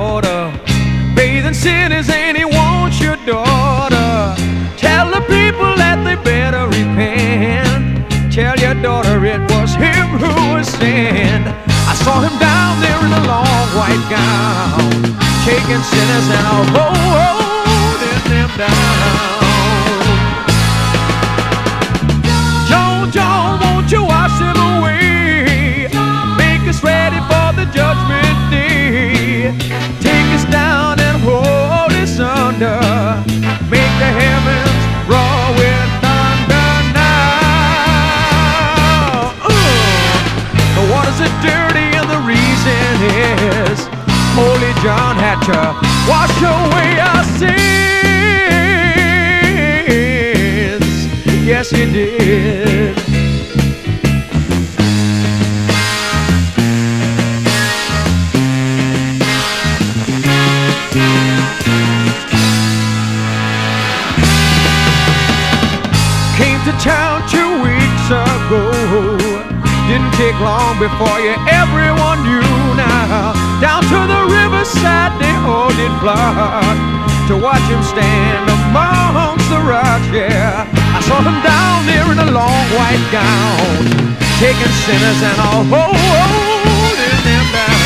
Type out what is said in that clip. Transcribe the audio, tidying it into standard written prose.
water, bathing cities, and he wants your daughter. Tell the people that they better repent. Tell your daughter it was him who was sent. I saw him down there in a long white gown, taking sinners and holding them down. John, John, won't you wash them away? Make us ready for the judgment day. Take us down and hold us under. Make the heavens roar with thunder now. The waters are dirty and the reason is Holy John had to wash away our sins. Yes, he did. Came to town 2 weeks ago. Didn't take long before everyone knew now. Down to the riverside they all did flock to watch him stand amongst the rocks, yeah. I saw him down there in a long white gown, taking sinners and all holding them down.